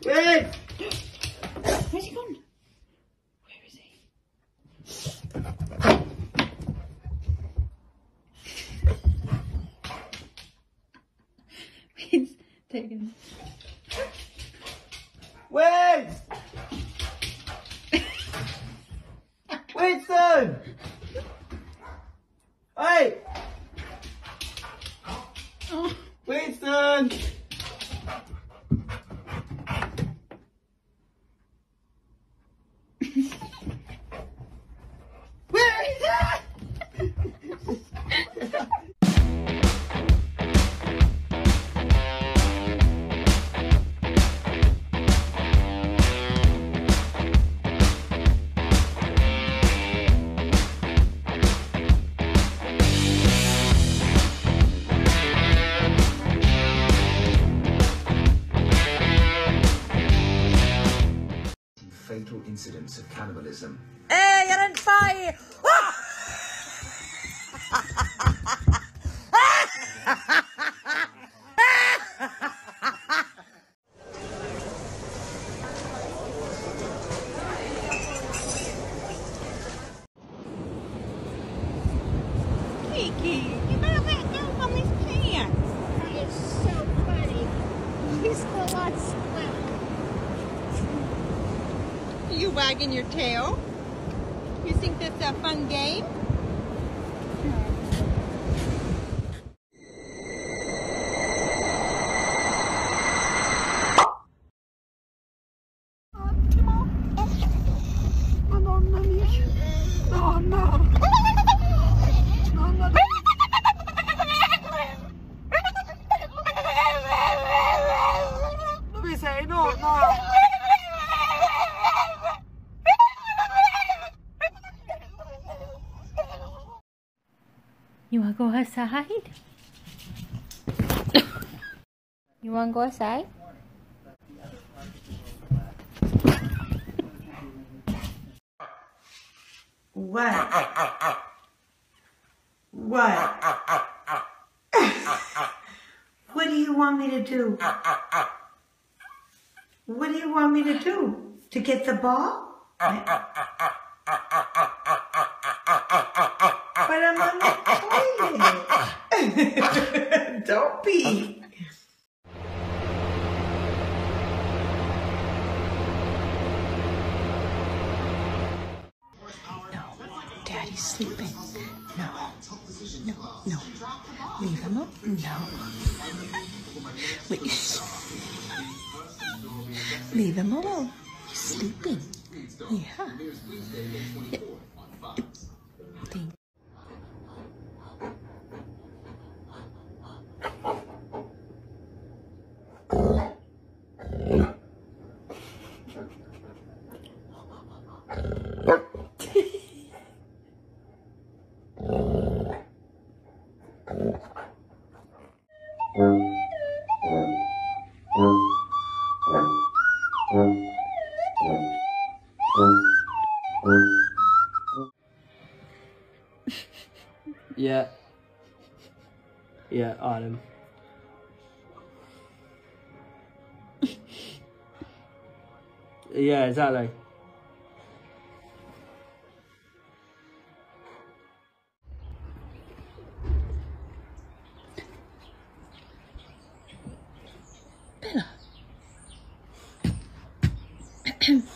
Wait! Where's he gone? Where is he? He's taken. Wait! Winston! Hey! Oh. Winston! Where is it? Fatal incidents of cannibalism. Hey, identify! Kiki, you better let go of his pants. That is so funny. He's full on split. You wagging your tail? You think that's a fun game? You want to go outside? You want to go outside? What? What? What do you want me to do? What do you want me to do? To get the ball? But I'm on the toilet. Don't be. No, Daddy's sleeping. No, no, no. Leave him up. No. Wait. Leave him alone. He's sleeping. Yeah. Thank Yeah. Yeah, on him. Yeah, exactly. Bella.